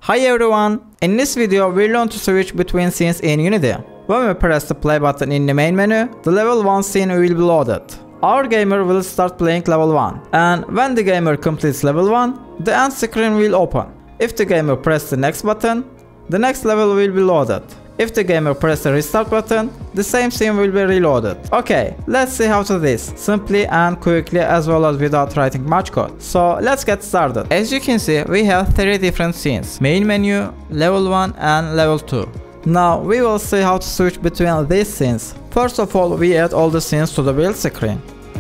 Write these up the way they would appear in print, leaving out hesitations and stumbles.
Hi everyone! In this video we learn to switch between scenes in Unity. When we press the play button in the main menu, the level 1 scene will be loaded. Our gamer will start playing level 1, and when the gamer completes level 1, the end screen will open. If the gamer presses the next button, the next level will be loaded. If the gamer presses the restart button, the same scene will be reloaded. Okay, let's see how to do this simply and quickly as well as without writing much code. So let's get started. As you can see, we have 3 different scenes: main menu, level 1 and level 2. Now we will see how to switch between these scenes. First of all, we add all the scenes to the build screen.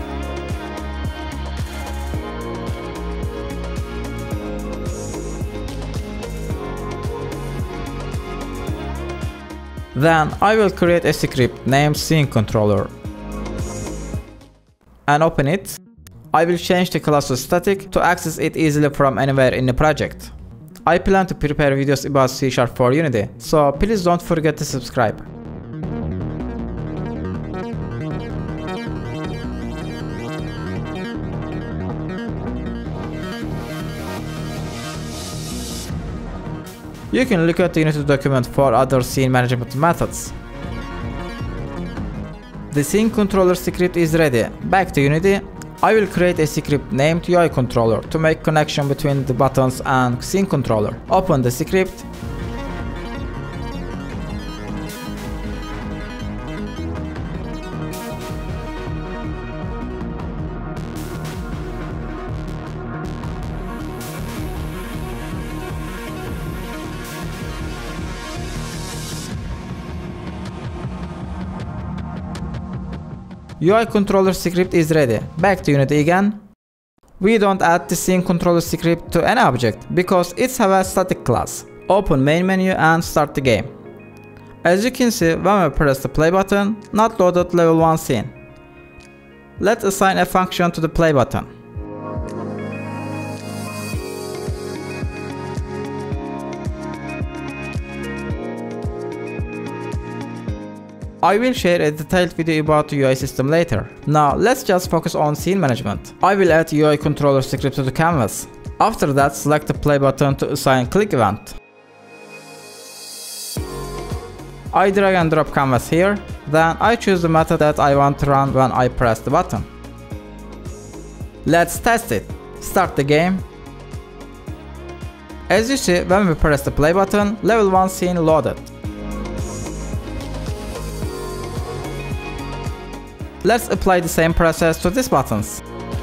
Then I will create a script named scene controller and open it. I will change the class to static to access it easily from anywhere in the project. I plan to prepare videos about C# for Unity, so please don't forget to subscribe. You can look at the Unity document for other scene management methods. The scene controller script is ready. Back to Unity, I will create a script named UI controller to make connection between the buttons and scene controller. Open the script. UI controller script is ready. Back to Unity again. We don't add the scene controller script to any object because it's have a static class. Open main menu and start the game. As you can see, when we press the play button, not loaded level 1 scene. Let's assign a function to the play button. I will share a detailed video about the UI system later. Now let's just focus on scene management. I will add UI controller script to the canvas. After that, select the play button to assign click event. I drag and drop canvas here, then I choose the method that I want to run when I press the button. Let's test it. Start the game. As you see, when we press the play button, level 1 scene loaded. Let's apply the same process to these buttons.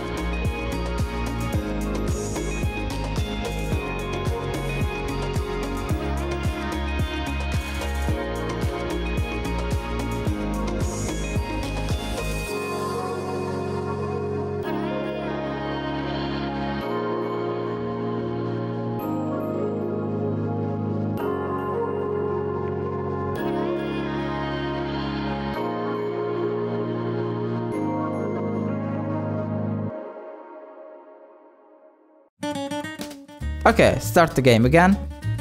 Okay, start the game again.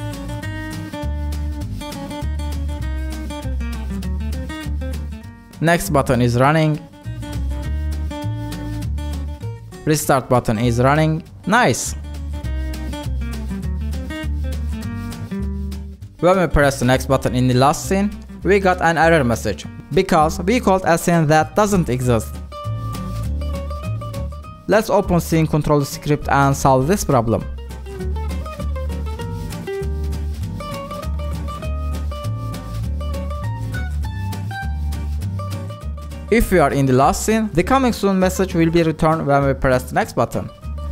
Next button is running. Restart button is running. Nice! When we press the next button in the last scene, we got an error message because we called a scene that doesn't exist. Let's open scene controller script and solve this problem. If we are in the last scene, the coming soon message will be returned when we press the next button.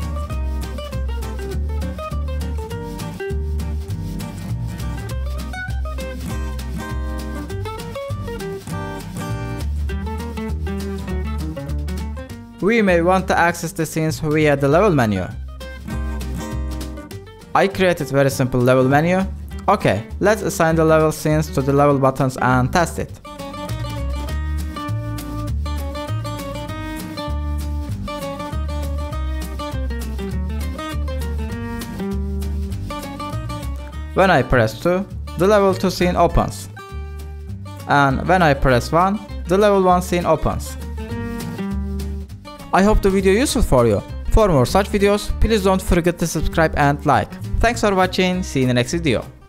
We may want to access the scenes via the level menu. I created very simple level menu. Okay, let's assign the level scenes to the level buttons and test it. When I press 2, the level 2 scene opens. And when I press 1, the level 1 scene opens. I hope the video useful for you. For more such videos, please don't forget to subscribe and like. Thanks for watching, see you in the next video.